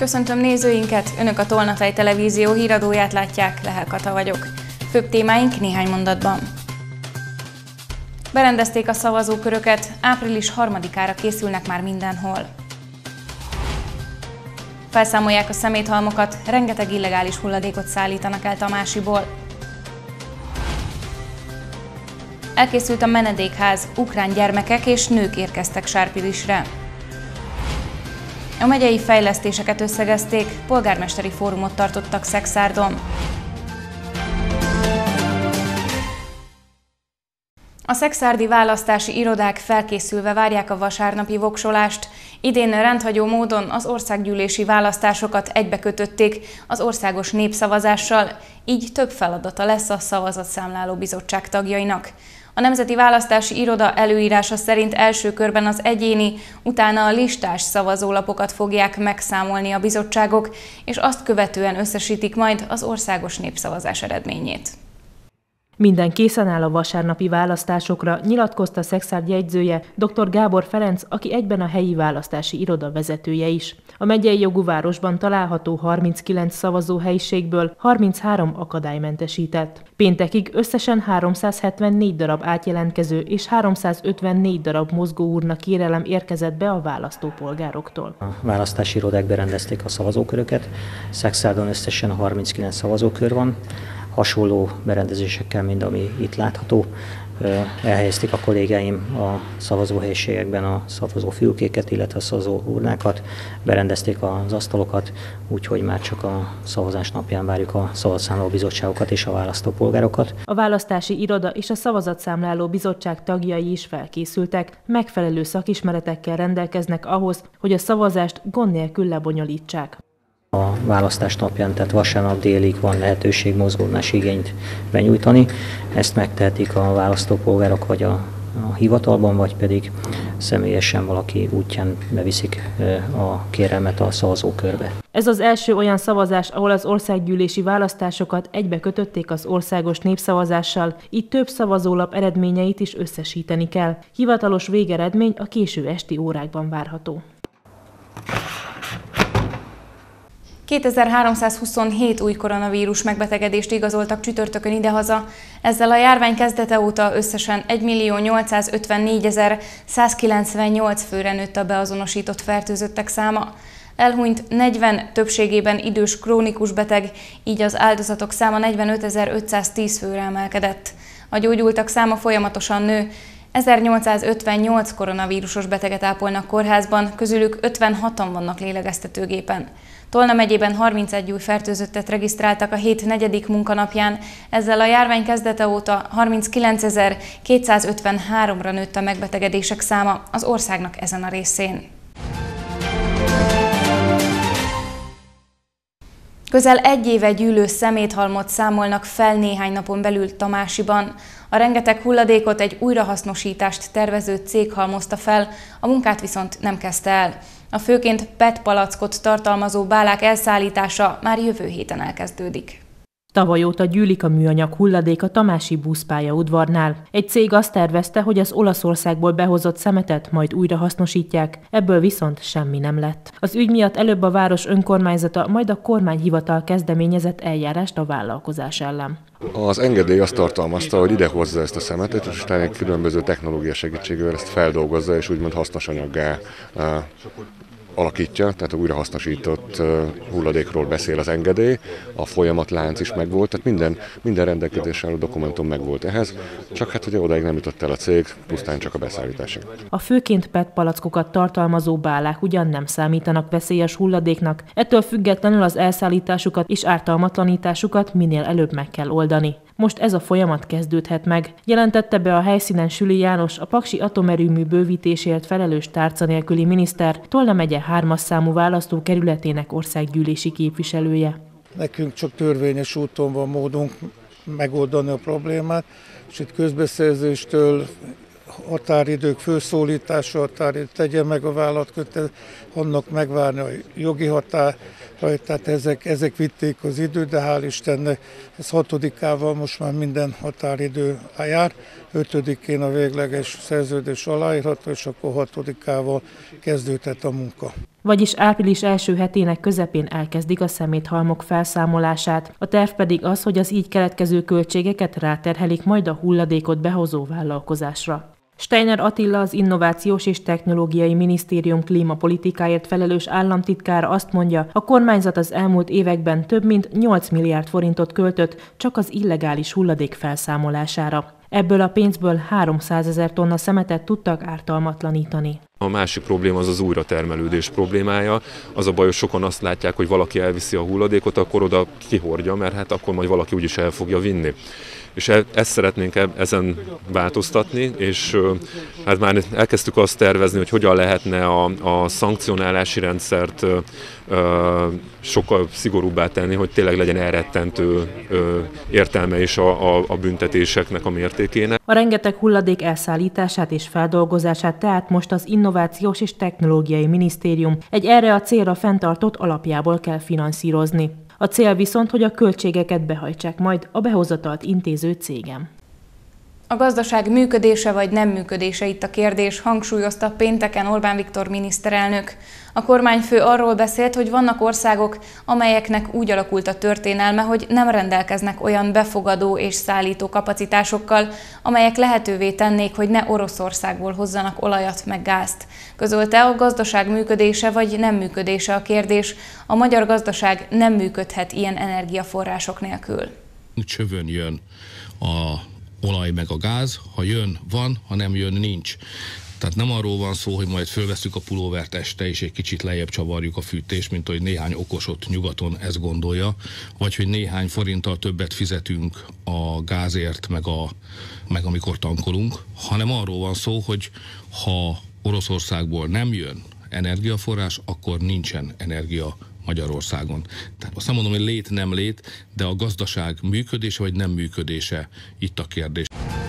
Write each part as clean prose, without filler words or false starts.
Köszöntöm nézőinket, Önök a Tolnafej televízió híradóját látják, Lehel Kata vagyok. Főbb témáink néhány mondatban. Berendezték a szavazóköröket, április 3-ára készülnek már mindenhol. Felszámolják a szeméthalmokat, rengeteg illegális hulladékot szállítanak el Tamásiból. Elkészült a menedékház, ukrán gyermekek és nők érkeztek Sárpilisre. A megyei fejlesztéseket összegezték, polgármesteri fórumot tartottak Szekszárdon. A szekszárdi választási irodák felkészülve várják a vasárnapi voksolást. Idén rendhagyó módon az országgyűlési választásokat egybekötötték az országos népszavazással, így több feladata lesz a szavazatszámláló bizottság tagjainak. A Nemzeti Választási Iroda előírása szerint első körben az egyéni, utána a listás szavazólapokat fogják megszámolni a bizottságok, és azt követően összesítik majd az országos népszavazás eredményét. Minden készen áll a vasárnapi választásokra, nyilatkozta Szekszárd jegyzője, dr. Gábor Ferenc, aki egyben a helyi választási iroda vezetője is. A megyei jogú városban található 39 szavazóhelyiségből 33 akadálymentesített. Péntekig összesen 374 darab átjelentkező és 354 darab mozgóurna kérelem érkezett be a választópolgároktól. A választási irodák berendezték a szavazóköröket, Szekszárdon összesen 39 szavazókör van. Hasonló berendezésekkel, mint ami itt látható. Elhelyezték a kollégáim a szavazóhelyiségekben a szavazófülkéket, illetve a szavazóurnákat, berendezték az asztalokat, úgyhogy már csak a szavazás napján várjuk a szavazatszámláló bizottságokat és a választópolgárokat. A választási iroda és a szavazatszámláló bizottság tagjai is felkészültek, megfelelő szakismeretekkel rendelkeznek ahhoz, hogy a szavazást gond nélkül lebonyolítsák. A választás napján, tehát vasárnap délig van lehetőség mozgóurnás igényt benyújtani. Ezt megtehetik a választópolgárok vagy a hivatalban, vagy pedig személyesen valaki útján beviszik a kérelmet a szavazókörbe. Ez az első olyan szavazás, ahol az országgyűlési választásokat egybe kötötték az országos népszavazással, így több szavazólap eredményeit is összesíteni kell. Hivatalos végeredmény a késő esti órákban várható. 2327 új koronavírus megbetegedést igazoltak csütörtökön idehaza, ezzel a járvány kezdete óta összesen 1.854.198 főre nőtt a beazonosított fertőzöttek száma. Elhunyt 40, többségében idős krónikus beteg, így az áldozatok száma 45.510 főre emelkedett. A gyógyultak száma folyamatosan nő, 1858 koronavírusos beteget ápolnak kórházban, közülük 56-an vannak lélegeztetőgépen. Tolna megyében 31 új fertőzöttet regisztráltak a hét 4. munkanapján, ezzel a járvány kezdete óta 39.253-ra nőtt a megbetegedések száma az országnak ezen a részén. Közel egy éve gyűlő szeméthalmot számolnak fel néhány napon belül Tamásiban. A rengeteg hulladékot egy újrahasznosítást tervező cég halmozta fel, a munkát viszont nem kezdte el. A főként PET palackot tartalmazó bálák elszállítása már jövő héten elkezdődik. Tavaly óta gyűlik a műanyag hulladék a tamási buszpályaudvarnál. Egy cég azt tervezte, hogy az Olaszországból behozott szemetet majd újra hasznosítják, ebből viszont semmi nem lett. Az ügy miatt előbb a város önkormányzata, majd a kormányhivatal kezdeményezett eljárást a vállalkozás ellen. Az engedély azt tartalmazta, hogy idehozza ezt a szemetet, és utána egy különböző technológia segítségével ezt feldolgozza, és úgymond hasznos anyaggá alakítja, tehát újrahasznosított hulladékról beszél az engedély, a folyamatlánc is megvolt, tehát minden rendelkezésre álló dokumentum megvolt ehhez, csak hát ugye odáig nem jutott el a cég, pusztán csak a beszállításig. A főként PET palackokat tartalmazó bálák ugyan nem számítanak veszélyes hulladéknak, ettől függetlenül az elszállításukat és ártalmatlanításukat minél előbb meg kell oldani. Most ez a folyamat kezdődhet meg, jelentette be a helyszínen Süli János, a paksi atomerőmű bővítésért felelős tárca nélküli miniszter, Tolna megye 3. számú választókerületének országgyűlési képviselője. Nekünk csak törvényes úton van módunk megoldani a problémát, és itt közbeszerzéstől határidők fölszólítása, határidők tegye meg a vállalat, annak megvárni a jogi tehát ezek vitték az időt, de hál' Istennek ez 6-ával most már minden határidő jár, 5-én a végleges szerződés aláírható, és akkor 6-ával kezdődhet a munka. Vagyis április első hetének közepén elkezdik a szeméthalmok felszámolását. A terv pedig az, hogy az így keletkező költségeket ráterhelik majd a hulladékot behozó vállalkozásra. Steiner Attila, az Innovációs és Technológiai Minisztérium klímapolitikáért felelős államtitkár azt mondja, a kormányzat az elmúlt években több mint 8 milliárd forintot költött csak az illegális hulladék felszámolására. Ebből a pénzből 300 000 tonna szemetet tudtak ártalmatlanítani. A másik probléma az az újratermelődés problémája. Az a baj, hogy sokan azt látják, hogy valaki elviszi a hulladékot, akkor oda kihordja, mert hát akkor majd valaki úgyis el fogja vinni. És ezt szeretnénk ezen változtatni, és hát már elkezdtük azt tervezni, hogy hogyan lehetne a szankcionálási rendszert sokkal szigorúbbá tenni, hogy tényleg legyen elrettentő értelme is a büntetéseknek a mértékének. A rengeteg hulladék elszállítását és feldolgozását tehát most az Innovációs és Technológiai Minisztérium egy erre a célra fenntartott alapjából kell finanszírozni. A cél viszont, hogy a költségeket behajtsák majd a behozatalt intéző cégem. A gazdaság működése vagy nem működése itt a kérdés, hangsúlyozta pénteken Orbán Viktor miniszterelnök. A kormányfő arról beszélt, hogy vannak országok, amelyeknek úgy alakult a történelme, hogy nem rendelkeznek olyan befogadó és szállító kapacitásokkal, amelyek lehetővé tennék, hogy ne Oroszországból hozzanak olajat meg gázt. Közölte, a gazdaság működése vagy nem működése a kérdés, a magyar gazdaság nem működhet ilyen energiaforrások nélkül. Csövön jön a olaj meg a gáz, ha jön, van, ha nem jön, nincs. Tehát nem arról van szó, hogy majd fölveszük a pulóvert este, és egy kicsit lejjebb csavarjuk a fűtést, mint hogy néhány okos ott nyugaton ezt gondolja, vagy hogy néhány forinttal többet fizetünk a gázért, meg amikor tankolunk, hanem arról van szó, hogy ha Oroszországból nem jön energiaforrás, akkor nincsen energia Magyarországon. Tehát azt nem mondom, hogy lét, nem lét, de a gazdaság működése vagy nem működése itt a kérdés.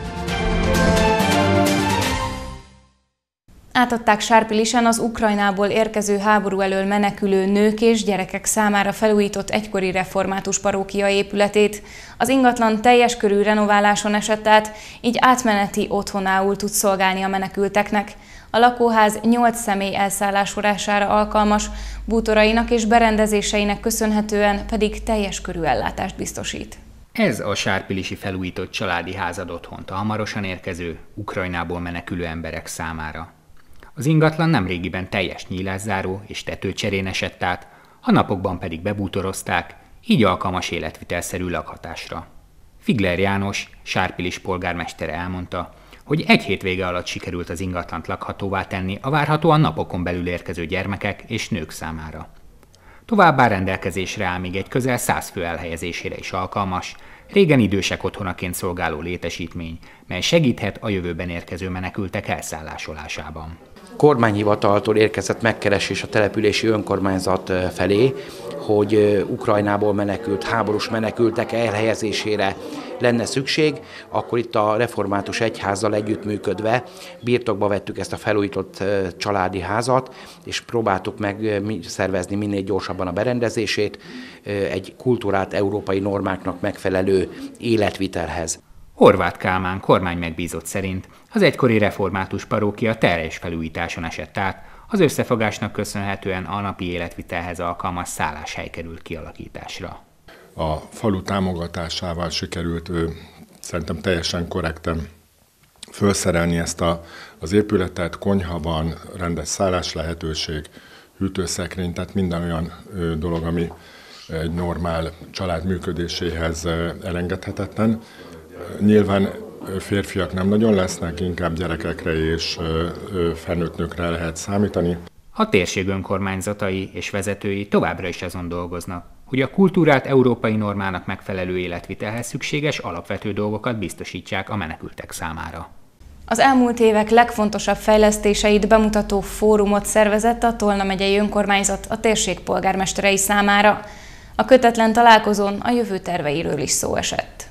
Átadták Sárpilisen az Ukrajnából érkező háború elől menekülő nők és gyerekek számára felújított egykori református parókia épületét. Az ingatlan teljes körű renováláson esett át, így átmeneti otthonául tud szolgálni a menekülteknek. A lakóház 8 személy elszállásolására alkalmas, bútorainak és berendezéseinek köszönhetően pedig teljes körű ellátást biztosít. Ez a sárpilisi felújított családi ház ad otthont a hamarosan érkező, Ukrajnából menekülő emberek számára. Az ingatlan nemrégiben teljes nyílászáró és tetőcserén esett át, a napokban pedig bebútorozták, így alkalmas életvitelszerű lakhatásra. Figler János, Sárpilis polgármestere elmondta, hogy egy hétvége alatt sikerült az ingatlant lakhatóvá tenni a várhatóan napokon belül érkező gyermekek és nők számára. Továbbá rendelkezésre áll még egy közel 100 fő elhelyezésére is alkalmas, régen idősek otthonaként szolgáló létesítmény, mely segíthet a jövőben érkező menekültek elszállásolásában. Kormányhivataltól érkezett megkeresés a települési önkormányzat felé, hogy Ukrajnából menekült, háborús menekültek elhelyezésére lenne szükség, akkor itt a református egyházzal együttműködve birtokba vettük ezt a felújított családi házat, és próbáltuk meg szervezni minél gyorsabban a berendezését egy kultúrált európai normáknak megfelelő életvitelhez. Horváth Kálmán kormány megbízott szerint az egykori református parókia teljes felújításon esett át, az összefogásnak köszönhetően a napi életvitelhez alkalmas szálláshely került kialakításra. A falu támogatásával sikerült szerintem teljesen korrekten felszerelni ezt az épületet, konyha van, rendes szállás lehetőség, hűtőszekrény, tehát minden olyan dolog, ami egy normál család működéséhez elengedhetetlen. Nyilván férfiak nem nagyon lesznek, inkább gyerekekre és felnőtt nőkre lehet számítani. A térség önkormányzatai és vezetői továbbra is azon dolgoznak, hogy a kultúrált európai normának megfelelő életvitelhez szükséges alapvető dolgokat biztosítsák a menekültek számára. Az elmúlt évek legfontosabb fejlesztéseit bemutató fórumot szervezett a Tolna megyei önkormányzat a térség polgármesterei számára. A kötetlen találkozón a jövő terveiről is szó esett.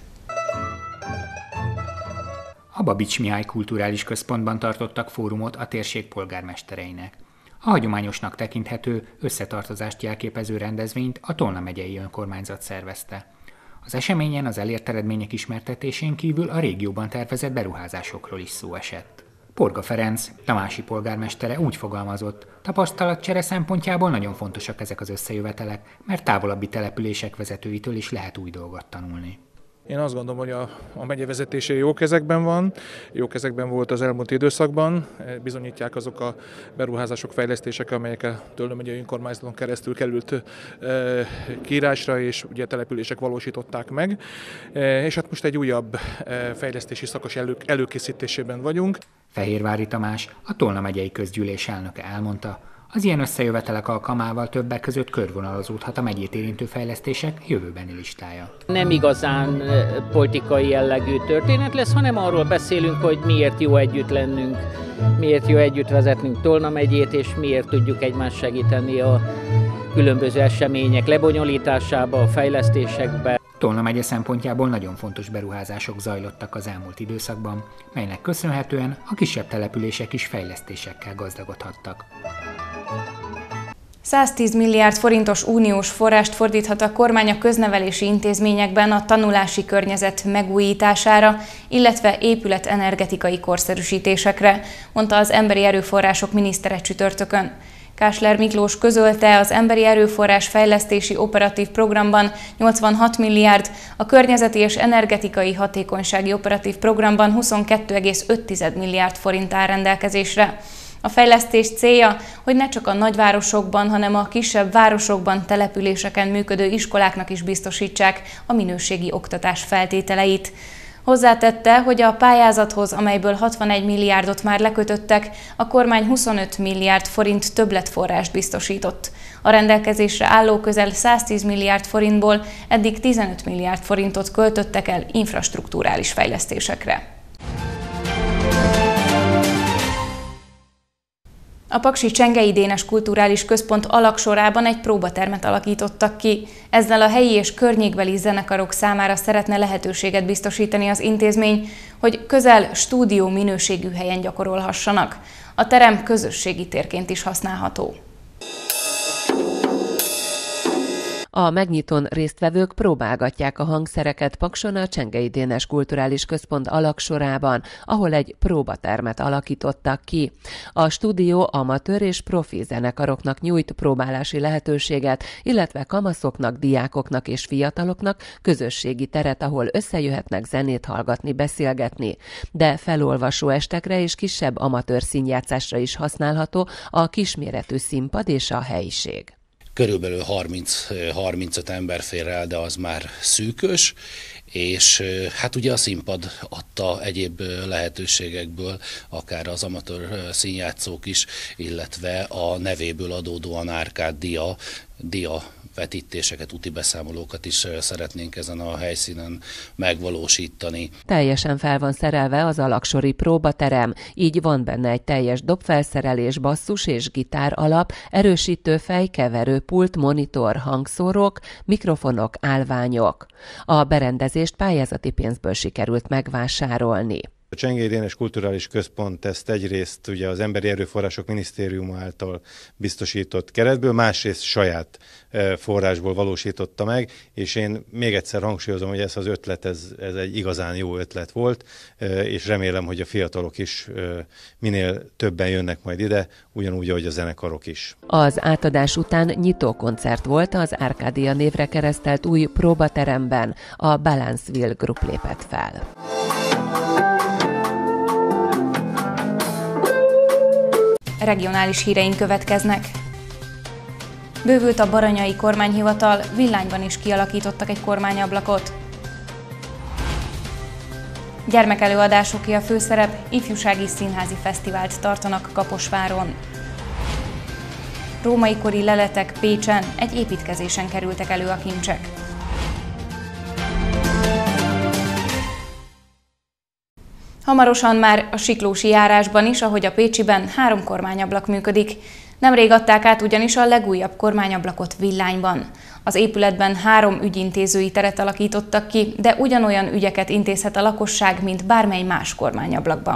A Babics Mihály Kulturális Központban tartottak fórumot a térség polgármestereinek. A hagyományosnak tekinthető, összetartozást jelképező rendezvényt a Tolna megyei önkormányzat szervezte. Az eseményen az elért eredmények ismertetésén kívül a régióban tervezett beruházásokról is szó esett. Porga Ferenc, tamási polgármestere úgy fogalmazott, tapasztalatcsere szempontjából nagyon fontosak ezek az összejövetelek, mert távolabbi települések vezetőitől is lehet új dolgot tanulni. Én azt gondolom, hogy a megye vezetése jó kezekben van, jó kezekben volt az elmúlt időszakban, bizonyítják azok a beruházások, fejlesztések, amelyek a Tolna megyei önkormányzaton keresztül került kiírásra, és ugye települések valósították meg. És hát most egy újabb fejlesztési szakasz előkészítésében vagyunk. Fehérvári Tamás, a Tolna megyei közgyűlés elnöke elmondta, az ilyen összejövetelek alkalmával többek között körvonalazódhat a megyét érintő fejlesztések jövőbeni listája. Nem igazán politikai jellegű történet lesz, hanem arról beszélünk, hogy miért jó együtt lennünk, miért jó együtt vezetnünk Tolna megyét, és miért tudjuk egymást segíteni a különböző események lebonyolításába, a fejlesztésekbe. Tolna megye szempontjából nagyon fontos beruházások zajlottak az elmúlt időszakban, melynek köszönhetően a kisebb települések is fejlesztésekkel gazdagodhattak. 110 milliárd forintos uniós forrást fordíthat a kormány a köznevelési intézményekben a tanulási környezet megújítására, illetve épületenergetikai korszerűsítésekre, mondta az Emberi Erőforrások minisztere csütörtökön. Kásler Miklós közölte, az Emberi Erőforrás Fejlesztési Operatív Programban 86 milliárd, a Környezeti és Energetikai Hatékonysági Operatív Programban 22,5 milliárd forint áll rendelkezésre. A fejlesztés célja, hogy ne csak a nagyvárosokban, hanem a kisebb városokban, településeken működő iskoláknak is biztosítsák a minőségi oktatás feltételeit. Hozzátette, hogy a pályázathoz, amelyből 61 milliárdot már lekötöttek, a kormány 25 milliárd forint többletforrást biztosított. A rendelkezésre álló közel 110 milliárd forintból eddig 15 milliárd forintot költöttek el infrastrukturális fejlesztésekre. A Paksi Csengei Dénes Kulturális Központ alagsorában egy próbatermet alakítottak ki. Ezzel a helyi és környékbeli zenekarok számára szeretne lehetőséget biztosítani az intézmény, hogy közel stúdió minőségű helyen gyakorolhassanak. A terem közösségi térként is használható. A megnyitón résztvevők próbálgatják a hangszereket Pakson a Csengei Dénes Kulturális Központ alagsorában, ahol egy próbatermet alakítottak ki. A stúdió amatőr és profi zenekaroknak nyújt próbálási lehetőséget, illetve kamaszoknak, diákoknak és fiataloknak közösségi teret, ahol összejöhetnek zenét hallgatni, beszélgetni. De felolvasó estekre és kisebb amatőr színjátszásra is használható a kisméretű színpad és a helyiség. Körülbelül 30-35 ember fér el, de az már szűkös, és hát ugye a színpad adta egyéb lehetőségekből, akár az amatőr színjátszók is, illetve a nevéből adódóan Árkád dia vetítéseket, úti beszámolókat is szeretnénk ezen a helyszínen megvalósítani. Teljesen fel van szerelve az alagsori próbaterem, így van benne egy teljes dobfelszerelés, basszus és gitár alap, erősítőfej, keverőpult, monitor, hangszórók, mikrofonok, állványok. A berendezést pályázati pénzből sikerült megvásárolni. A Csengei Dénes Kulturális Központ ezt egyrészt ugye az Emberi Erőforrások Minisztériuma által biztosított keretből, másrészt saját forrásból valósította meg, és én még egyszer hangsúlyozom, hogy ez az ötlet, ez egy igazán jó ötlet volt, és remélem, hogy a fiatalok is minél többen jönnek majd ide, ugyanúgy, ahogy a zenekarok is. Az átadás után nyitókoncert volt az Árkádia névre keresztelt új próbateremben, a Balanceville Group lépett fel. Regionális híreink következnek. Bővült a Baranyai Kormányhivatal, Villányban is kialakítottak egy kormányablakot. Gyermekelőadásoké a főszerep, ifjúsági színházi fesztivált tartanak Kaposváron. Római kori leletek Pécsen, egy építkezésen kerültek elő a kincsek. Hamarosan már a siklósi járásban is, ahogy a pécsiben 3 kormányablak működik. Nemrég adták át ugyanis a legújabb kormányablakot Villányban. Az épületben 3 ügyintézői teret alakítottak ki, de ugyanolyan ügyeket intézhet a lakosság, mint bármely más kormányablakban.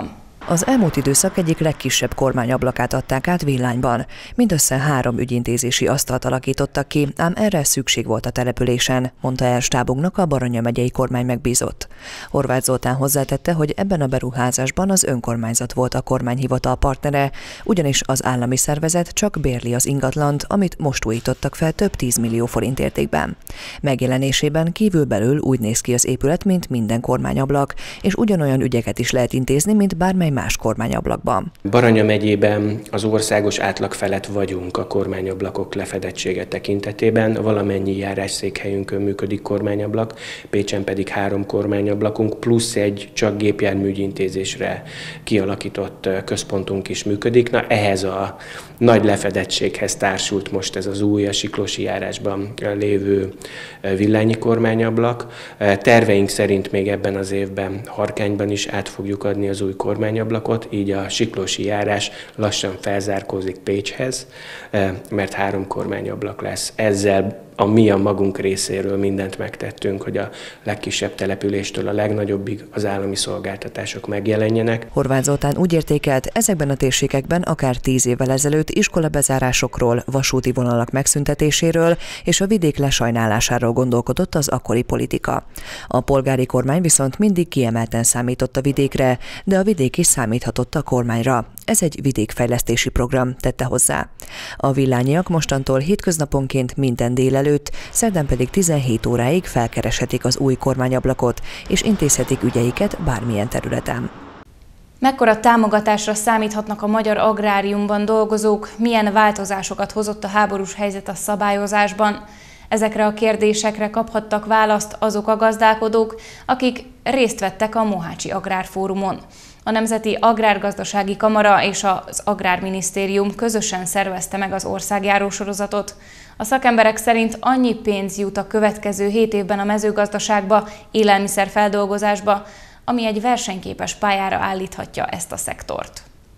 Az elmúlt időszak egyik legkisebb kormányablakát adták át Villányban. Mindössze 3 ügyintézési asztalt alakítottak ki, ám erre szükség volt a településen, mondta el stábunknak a Baranya megyei kormány megbízott. Horváth Zoltán hozzátette, hogy ebben a beruházásban az önkormányzat volt a kormányhivatal partnere, ugyanis az állami szervezet csak bérli az ingatlant, amit most újítottak fel több 10 millió forint értékben. Megjelenésében kívülbelül úgy néz ki az épület, mint minden kormányablak, és ugyanolyan ügyeket is lehet intézni, mint bármely más kormányablakban. Baranya megyében az országos átlag felett vagyunk a kormányablakok lefedettsége tekintetében. Valamennyi járásszékhelyünkön működik kormányablak, Pécsen pedig 3 kormányablakunk, plusz egy csak gépjárműügyintézésre kialakított központunk is működik. Na, ehhez a nagy lefedettséghez társult most ez az új, a Siklósi járásban lévő Villányi kormányablak. Terveink szerint még ebben az évben Harkányban is át fogjuk adni az új kormányablakot, így a Siklósi járás lassan felzárkózik Pécshez, mert 3 kormányablak lesz. Ezzel a magunk részéről mindent megtettünk, hogy a legkisebb településtől a legnagyobbig az állami szolgáltatások megjelenjenek. Horváth Zoltán úgy értékelt, ezekben a térségekben akár 10 évvel ezelőtt iskolabezárásokról, vasúti vonalak megszüntetéséről és a vidék lesajnálásáról gondolkodott az akkori politika. A polgári kormány viszont mindig kiemelten számított a vidékre, de a vidék is számíthatott a kormányra. Ez egy vidékfejlesztési program, tette hozzá. A villányiak mostantól hétköznaponként minden délelőtt, szerdán pedig 17 óráig felkereshetik az új kormányablakot, és intézhetik ügyeiket bármilyen területen. Mekkora támogatásra számíthatnak a magyar agráriumban dolgozók, milyen változásokat hozott a háborús helyzet a szabályozásban? Ezekre a kérdésekre kaphattak választ azok a gazdálkodók, akik részt vettek a Mohácsi Agrárfórumon. A Nemzeti Agrárgazdasági Kamara és az Agrárminisztérium közösen szervezte meg az országjáró sorozatot. A szakemberek szerint annyi pénz jut a következő 7 évben a mezőgazdaságba, élelmiszerfeldolgozásba, ami egy versenyképes pályára állíthatja ezt a szektort.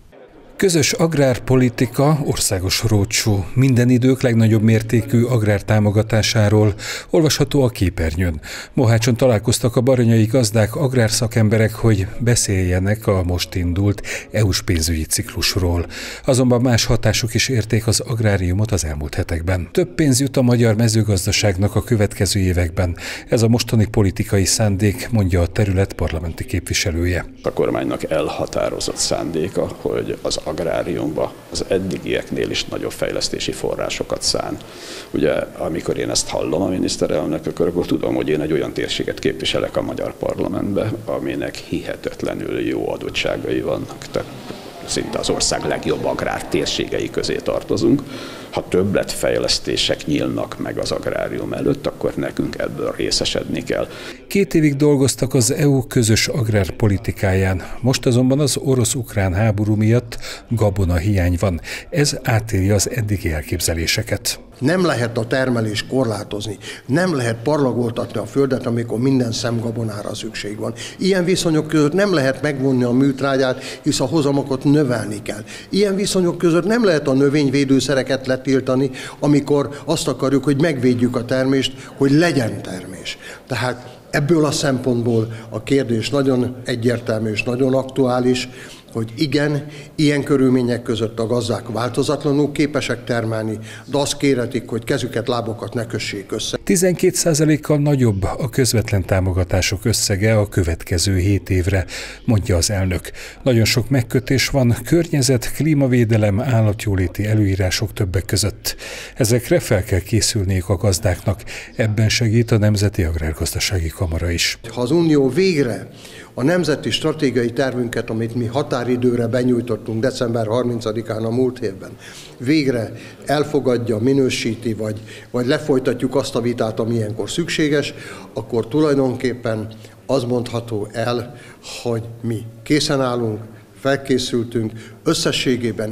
Közös agrárpolitika, országos roadshow, minden idők legnagyobb mértékű agrártámogatásáról olvasható a képernyőn. Mohácson találkoztak a baranyai gazdák, agrárszakemberek, hogy beszéljenek a most indult EU-s pénzügyi ciklusról. Azonban más hatások is érték az agráriumot az elmúlt hetekben. Több pénz jut a magyar mezőgazdaságnak a következő években. Ez a mostani politikai szándék, mondja a terület parlamenti képviselője. A kormánynak elhatározott szándéka, hogy az agráriumba az eddigieknél is nagyobb fejlesztési forrásokat szán. Ugye, amikor én ezt hallom a miniszterelnök, akkor tudom, hogy én egy olyan térséget képviselek a magyar parlamentbe, aminek hihetetlenül jó adottságai vannak. Tehát szinte az ország legjobb agrártérségei közé tartozunk. Ha többletfejlesztések nyílnak meg az agrárium előtt, akkor nekünk ebből részesedni kell. 2 évig dolgoztak az EU közös agrárpolitikáján. Most azonban az orosz-ukrán háború miatt gabonahiány van. Ez átírja az eddigi elképzeléseket. Nem lehet a termelést korlátozni, nem lehet parlagoltatni a földet, amikor minden szemgabonára szükség van. Ilyen viszonyok között nem lehet megvonni a műtrágyát, hisz a hozamokat növelni kell. Ilyen viszonyok között nem lehet a növényvédőszereket letiltani, amikor azt akarjuk, hogy megvédjük a termést, hogy legyen termés. Tehát ebből a szempontból a kérdés nagyon egyértelmű és nagyon aktuális, hogy igen, ilyen körülmények között a gazdák változatlanul képesek termelni, de azt kérhetik, hogy kezüket, lábokat ne kössék össze. 12%-kal nagyobb a közvetlen támogatások összege a következő 7 évre, mondja az elnök. Nagyon sok megkötés van, környezet, klímavédelem, állatjóléti előírások többek között. Ezekre fel kell készülniük a gazdáknak. Ebben segít a Nemzeti Agrárgazdasági Kamara is. Ha az Unió végre a nemzeti stratégiai tervünket, amit mi határidőre benyújtottunk december 30-án a múlt évben, végre elfogadja, minősíti, vagy lefolytatjuk azt a vitát, ami ilyenkor szükséges, akkor tulajdonképpen az mondható el, hogy mi készen állunk, felkészültünk, összességében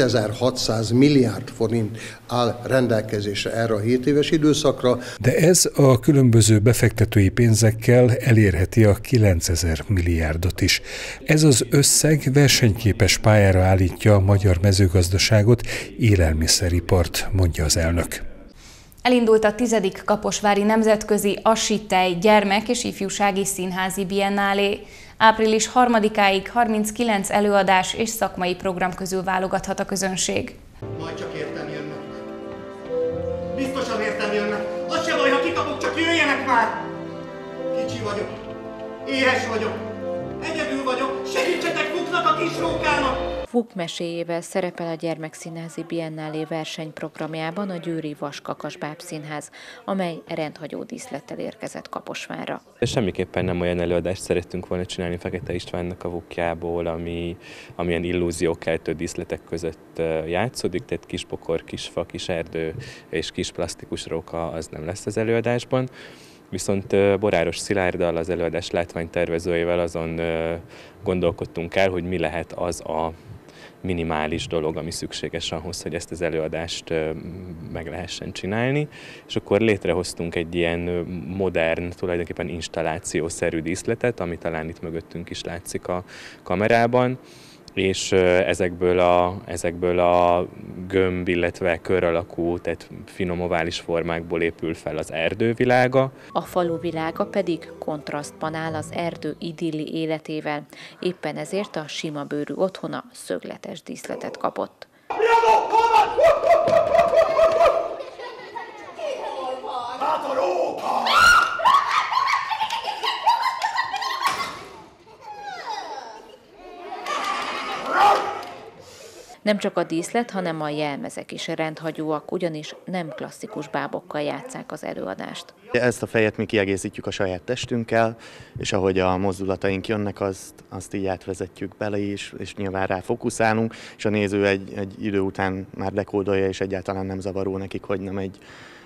7600 milliárd forint áll rendelkezésre erre a 7 éves időszakra. De ez a különböző befektetői pénzekkel elérheti a 9000 milliárdot is. Ez az összeg versenyképes pályára állítja a magyar mezőgazdaságot, élelmiszeripart, mondja az elnök. Elindult a 10. Kaposvári Nemzetközi Assitej Gyermek- és Ifjúsági Színházi Biennálé. Április 3-áig 39 előadás és szakmai program közül válogathat a közönség. Majd csak értem jönnek. Biztosan értem jönnek. Az se baj, ha kikapok, csak jöjjenek már! Kicsi vagyok. Éhes vagyok. Egyedül vagyok. Segítsetek Fuknak, a kis rókának! Fuk meséjével szerepel a Gyermekszínházi Biennálé versenyprogramjában a győri Vas-Kakas Bábszínház, amely rendhagyó díszlettel érkezett Kaposvárra. Semmiképpen nem olyan előadást szerettünk volna csinálni Fekete Istvánnak a Vukjából, ami ilyen illúziókeltő díszletek között játszódik, tehát kisbokor, kisfa, kis erdő és kis plastikus róka az nem lesz az előadásban. Viszont Boráros Szilárddal, az előadás látványtervezőjével azon gondolkodtunk el, hogy mi lehet az a minimális dolog, ami szükséges ahhoz, hogy ezt az előadást meg lehessen csinálni. És akkor létrehoztunk egy ilyen modern, tulajdonképpen installációszerű díszletet, ami talán itt mögöttünk is látszik a kamerában, és ezekből a gömb, illetve kör alakú, tehát finom ovális formákból épül fel az erdővilága. A falu világa pedig kontrasztban áll az erdő idilli életével, éppen ezért a sima bőrű otthona szögletes díszletet kapott. Nem csak a díszlet, hanem a jelmezek is rendhagyóak, ugyanis nem klasszikus bábokkal játsszák az előadást. Ezt a fejet mi kiegészítjük a saját testünkkel, és ahogy a mozdulataink jönnek, azt így átvezetjük bele is, és nyilván rá fókuszálunk, és a néző egy idő után már dekódolja, és egyáltalán nem zavaró nekik, hogy nem egy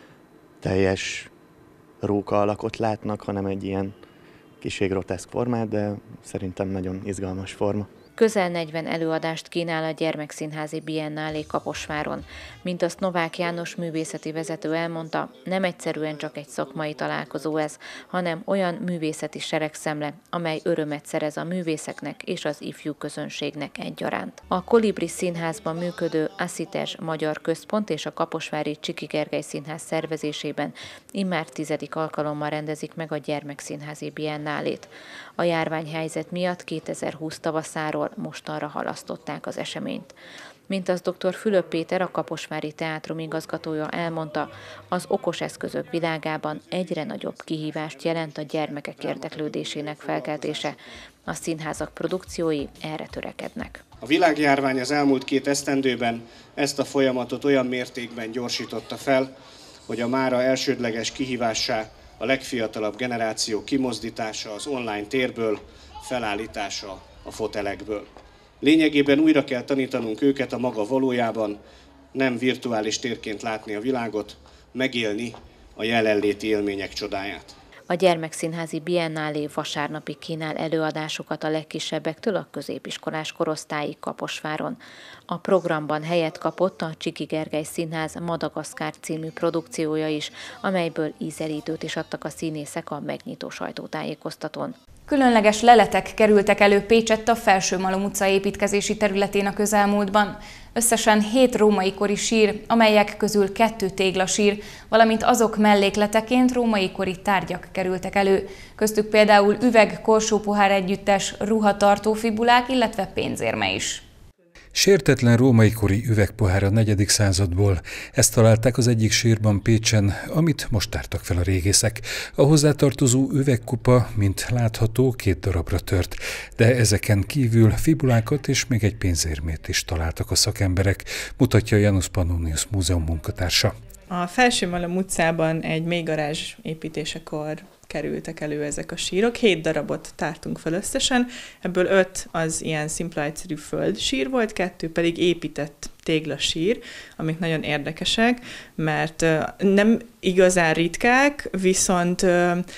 teljes róka alakot látnak, hanem egy ilyen kissé groteszk formát, de szerintem nagyon izgalmas forma. Közel 40 előadást kínál a Gyermekszínházi Biennálé Kaposváron. Mint azt Novák János művészeti vezető elmondta, nem egyszerűen csak egy szakmai találkozó ez, hanem olyan művészeti seregszemle, amely örömet szerez a művészeknek és az ifjú közönségnek egyaránt. A Kolibri Színházban működő Assitej Magyar Központ és a kaposvári Csiki Gergely Színház szervezésében immár 10. alkalommal rendezik meg a Gyermekszínházi Biennálét. A járványhelyzet miatt 2020 tavaszáról mostanra halasztották az eseményt. Mint az dr. Fülöp Péter, a Kaposvári Teátrum igazgatója elmondta, az okos eszközök világában egyre nagyobb kihívást jelent a gyermekek érdeklődésének felkeltése. A színházak produkciói erre törekednek. A világjárvány az elmúlt 2 esztendőben ezt a folyamatot olyan mértékben gyorsította fel, hogy a mára elsődleges kihívássá a legfiatalabb generáció kimozdítása az online térből, felállítása a fotelekből. Lényegében újra kell tanítanunk őket a maga valójában, nem virtuális térként látni a világot, megélni a jelenléti élmények csodáját. A Gyermekszínházi Biennálé vasárnapig kínál előadásokat a legkisebbektől a középiskolás korosztályig Kaposváron. A programban helyet kapott a Csiki Gergely Színház Madagaszkár című produkciója is, amelyből ízelítőt is adtak a színészek a megnyitó sajtótájékoztatón. Különleges leletek kerültek elő Pécsett a Felsőmalom utca építkezési területén a közelmúltban. Összesen 7 római kori sír, amelyek közül 2 téglasír, valamint azok mellékleteként római kori tárgyak kerültek elő. Köztük például üveg, korsópohár együttes, ruhatartó fibulák, illetve pénzérme is. Sértetlen római kori üvegpohár a 4. századból. Ezt találták az egyik sírban Pécsen, amit most tártak fel a régészek. A hozzátartozó üvegkupa, mint látható, 2 darabra tört, de ezeken kívül fibulákat és még egy pénzérmét is találtak a szakemberek, mutatja Janus Pannonius múzeum munkatársa. A Felsőmalom utcában egy mélygarázs építésekor kerültek elő ezek a sírok. 7 darabot tártunk fel összesen, ebből 5 az ilyen szimpla egyszerű földsír volt, 2 pedig épített téglasír, amik nagyon érdekesek, mert nem igazán ritkák, viszont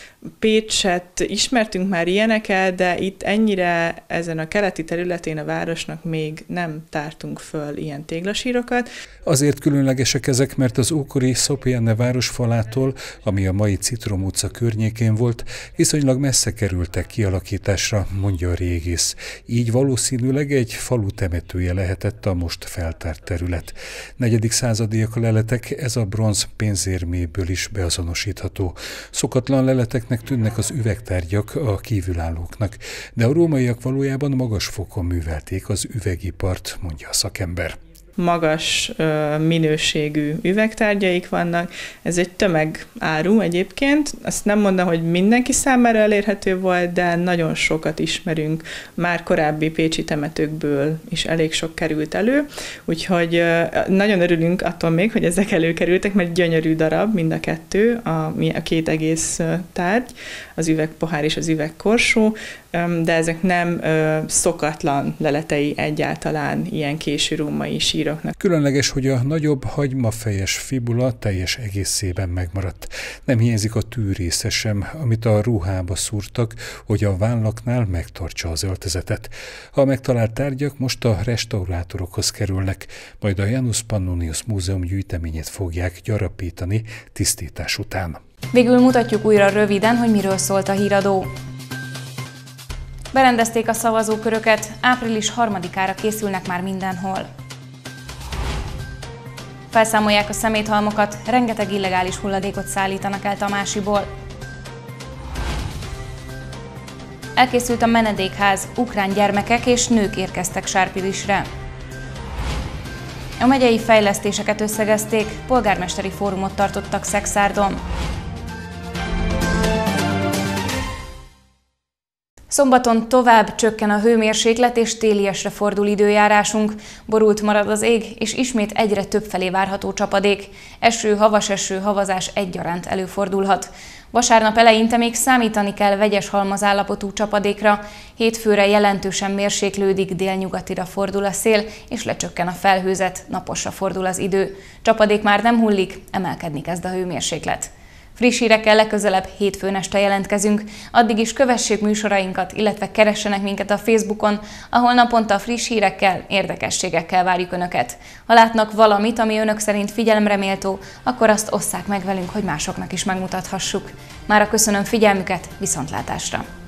Pécset ismertünk már ilyeneket, de itt ennyire ezen a keleti területén a városnak még nem tártunk föl ilyen téglasírokat. Azért különlegesek ezek, mert az ókori Szopienne városfalától, ami a mai Citrom utca környékén környékén volt, viszonylag messze kerültek kialakításra, mondja a régész. Így valószínűleg egy falu temetője lehetett a most feltárt terület. 4. századiak a leletek, ez a bronz pénzérméből is beazonosítható. Szokatlan leleteknek tűnnek az üvegtárgyak a kívülállóknak, de a rómaiak valójában magas fokon művelték az üvegipart, mondja a szakember. Magas minőségű üvegtárgyaik vannak. Ez egy tömegáru egyébként. Azt nem mondom, hogy mindenki számára elérhető volt, de nagyon sokat ismerünk. Már korábbi pécsi temetőkből is elég sok került elő. Úgyhogy nagyon örülünk attól még, hogy ezek előkerültek, mert gyönyörű darab mind a kettő, a két egész tárgy, az üvegpohár és az üvegkorsó, de ezek nem szokatlan leletei egyáltalán ilyen késő római síroknak. Különleges, hogy a nagyobb hagymafejes fibula teljes egészében megmaradt. Nem hiányzik a tűrésze sem, amit a ruhába szúrtak, hogy a vállaknál megtartsa az öltözetet. A megtalált tárgyak most a restaurátorokhoz kerülnek, majd a Janus Pannonius Múzeum gyűjteményét fogják gyarapítani tisztítás után. Végül mutatjuk újra röviden, hogy miről szólt a híradó. Berendezték a szavazóköröket, április 3-ára készülnek már mindenhol. Felszámolják a szeméthalmokat, rengeteg illegális hulladékot szállítanak el Tamásiból. Elkészült a menedékház, ukrán gyermekek és nők érkeztek Sárpilisre. A megyei fejlesztéseket összegezték, polgármesteri fórumot tartottak Szekszárdon. Szombaton tovább csökken a hőmérséklet és téliesre fordul időjárásunk, borult marad az ég, és ismét egyre többfelé várható csapadék. Eső, havazás egyaránt előfordulhat. Vasárnap eleinte még számítani kell vegyes halmazállapotú csapadékra, hétfőre jelentősen mérséklődik, délnyugatira fordul a szél, és lecsökken a felhőzet, naposra fordul az idő. Csapadék már nem hullik, emelkedni kezd a hőmérséklet. Friss hírekkel legközelebb hétfőn este jelentkezünk, addig is kövessék műsorainkat, illetve keressenek minket a Facebookon, ahol naponta friss hírekkel, érdekességekkel várjuk Önöket. Ha látnak valamit, ami Önök szerint figyelemre méltó, akkor azt osszák meg velünk, hogy másoknak is megmutathassuk. Mára köszönöm figyelmüket, viszontlátásra!